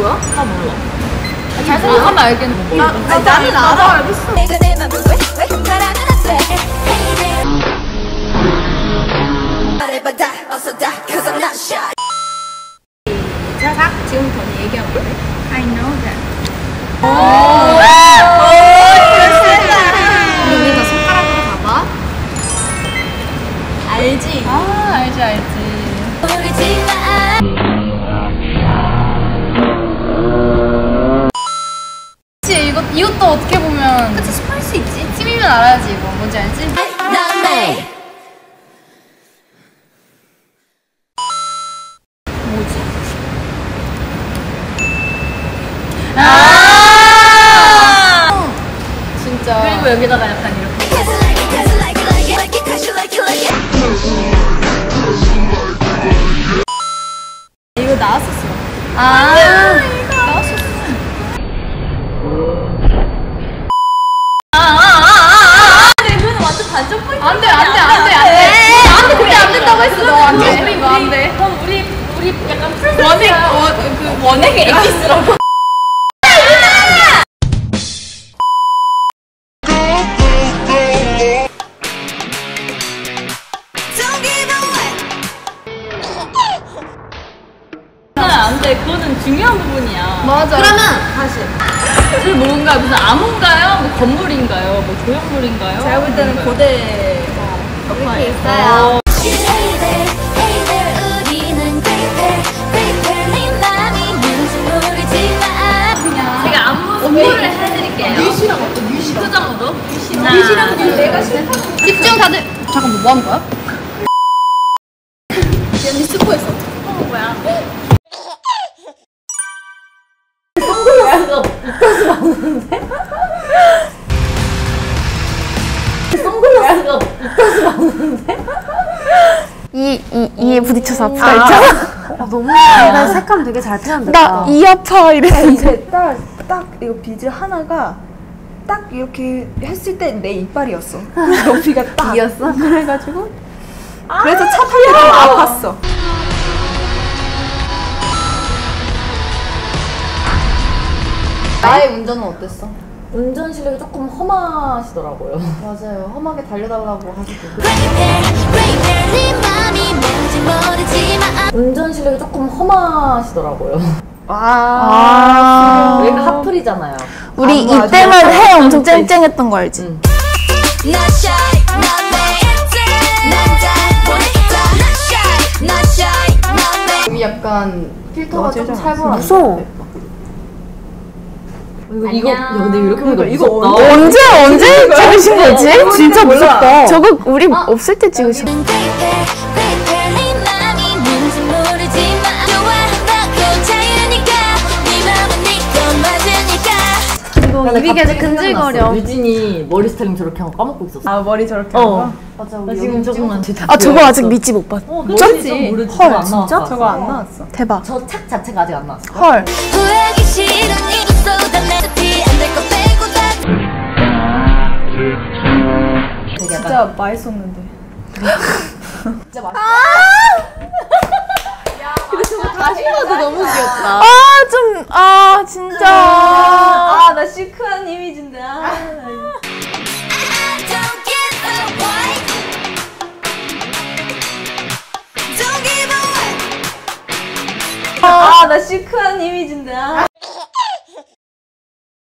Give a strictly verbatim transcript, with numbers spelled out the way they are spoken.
뭐야? 나 몰라. 아, 잘 생각하면 알겠는데. 나, 나, 나는 알아. 알겠어. 자, 지금부터 언니 얘기하면 돼. I know that. 오! 오! 언니가 손가락으로 봐봐. 알지? 아, 알지, 알지. 그치, 이거, 이것도 어떻게 보면. 그치, 스파할 수 있지. 팀이면 알아야지, 이거. 뭔지 알지? 뭐지? 아! 진짜. 그리고 여기다가 약간 이렇게. 이거 나왔었어. 아, 나왔었어. 아, 아, 아, 아, 내 눈은 완전 반전 포인트. 안 돼, 안 돼, 안 돼, 안 돼. 나한테 그게 안 된다고 했어, 너 안 돼. 우리, 이거 안 돼. 그럼 우리, 우리 약간 풀 원액, 원, 그 원액의 엑기스라고. 안 돼. 그거는 중요한 부분이야. 맞아. 그러면 다시. 그 뭔가 무슨 암호인가요? 뭐 건물인가요? 뭐 조형물인가요? 제가 볼 때는 뭔가요? 고대 역할 이렇게 있어요. 제가 안무 소개를 해드릴게요. 유시랑 어때? 유시랑. 표정으로? 유시랑. 유시랑 내가 싫다. 집중 다들. 잠깐만, 뭐 하는 거야? 언니 스포했어. 어, 뭐야? 선글라스가 입덧이 많은데? 선글라스가 입덧이 많은데? 이, 이, 이에 부딪혀서 아프다 아. 했잖아. 아, 너무 나 색감 되게 잘 표현됐다. 나 이 아파 이랬는데. 이제 딱, 딱 이거 비즈 하나가 딱 이렇게 했을 때 내 이빨이었어. 높이가 딱. 이었어? 그래가지고 그래서 차 탈 때 좀 아팠어. 나의 운전은 어땠어? 운전 실력이 조금 험하시더라고요. 맞아요. 험하게 달려달라고 하시고. 운전 실력이 조금 험하시더라고요. 아. 여기가 핫플이잖아요. 우리 안 봐, 이때만 아주 해 엄청 쨍쨍했던 거 알지? 응. 여기 약간 필터가 좀 맞아, 살벌한데. 무서워. 이거, 이거, 야, 근데 이렇게 보니까 이거 무섭다. 언제 언제 찍으신 거지? 진짜 몰라. 무섭다. 저거 우리 없을 때 찍으신 거. 근데 입이 계속 갑자기 근질거려. 생각났어. 유진이 머리 스타일링 저렇게 한 거 까먹고 있었어. 아, 머리 저렇게 어. 하는 맞아. 나 우리 지금 여기 조금만 아 저거 아직 믿지 못 봤. 어, 미쳤지? 좀 모르지. 헐, 저거 안 진짜? 나왔어. 저거 안 나왔어. 대박. 저 착 자체가 아직 안 나왔어. 헐. 되게 약간 진짜 많이 썼는데. 진짜 맛있어. 다시 봐도 너무 귀엽다. 아 좀 아 진짜. 아, 나 시크한 이미지인데. 아, 아, 나 시크한 이미지인데. 아.